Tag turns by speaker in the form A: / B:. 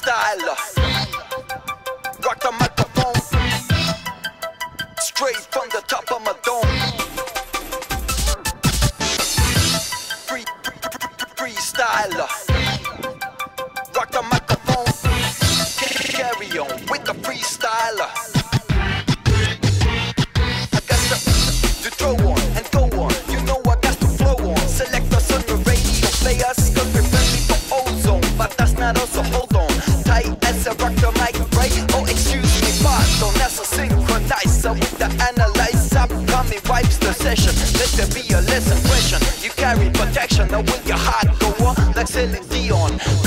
A: freestyler. Rock the microphone straight from the top of my dome. Freestyler. Rock the microphone. Carry on with the freestyler. I got to throw on and go on. You know I got to flow on. Select us on the radio players, cause we're friendly for ozone. But that's not us, so hold on. Tight as a rock the mic, right? Oh, excuse me, pardon. That's a synchronizer with the analyzer. Upcoming wipes the session. Let there be a less impression. You carry protection, now will your heart go on? Like Celine Dion,